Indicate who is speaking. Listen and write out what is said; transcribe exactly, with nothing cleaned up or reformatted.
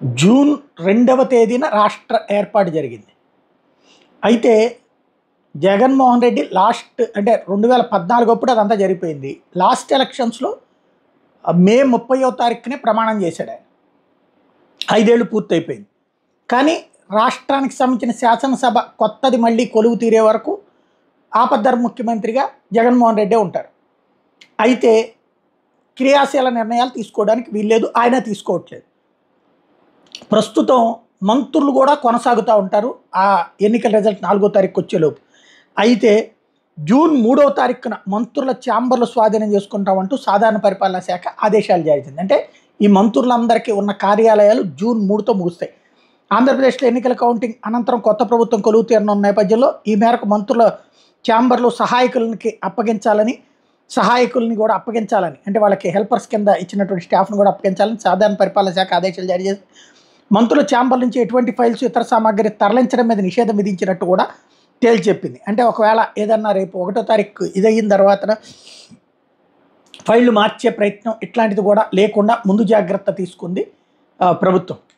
Speaker 1: June రెండవ తేదీన రాష్ట్ర ఏర్పాటు జరిగింది. అయితే జగన్మోహన్ రెడ్డి లాస్ట్ అంటే రెండు వేల పద్నాలుగు అప్పుడు అదంతా జరిగిపోయింది. లాస్ట్ ఎలక్షన్స్‌లో మే ముప్పైవ తారీఖునే ప్రమాణం చేశాడు ఆయన. ఐదేళ్ళు పూర్తయిపోయింది. కానీ రాష్ట్రానికి సంబంధించిన శాసనసభ కొత్తది మళ్ళీ కొలువు తీరే వరకు ఆపద్ధర్మ ముఖ్యమంత్రిగా జగన్మోహన్ రెడ్డే ఉంటారు. అయితే క్రియాశీల నిర్ణయాలు తీసుకోవడానికి వీల్లేదు, ఆయన తీసుకోవట్లేదు. ప్రస్తుతం మంత్రులు కూడా కొనసాగుతూ ఉంటారు ఆ ఎన్నికల రిజల్ట్ నాలుగో తారీఖు వచ్చేలోపు. అయితే జూన్ మూడవ తారీఖున మంత్రుల ఛాంబర్లు స్వాధీనం చేసుకుంటామంటూ సాధారణ పరిపాలనా శాఖ ఆదేశాలు జారీ చేసింది. అంటే ఈ మంత్రులందరికీ ఉన్న కార్యాలయాలు జూన్ మూడుతో ముగుస్తాయి. ఆంధ్రప్రదేశ్లో ఎన్నికల కౌంటింగ్ అనంతరం కొత్త ప్రభుత్వం కొలువు తీరనున్న నేపథ్యంలో ఈ మేరకు మంత్రుల ఛాంబర్లు సహాయకులకి అప్పగించాలని సహాయకుల్ని కూడా అప్పగించాలని అంటే వాళ్ళకి హెల్పర్స్ కింద ఇచ్చినటువంటి స్టాఫ్ను కూడా అప్పగించాలని సాధారణ పరిపాలన శాఖ ఆదేశాలు జారీ చేసి మంత్రుల ఛాంబర్ నుంచి ఎటువంటి ఫైల్స్ ఇతర సామాగ్రి తరలించడం మీద నిషేధం విధించినట్టు కూడా తేల్చి చెప్పింది. అంటే ఒకవేళ ఏదన్నా రేపు ఒకటో తారీఖు ఇదయిన తర్వాత ఫైళ్లు మార్చే ప్రయత్నం ఇట్లాంటిది కూడా లేకుండా ముందు జాగ్రత్త తీసుకుంది ప్రభుత్వం.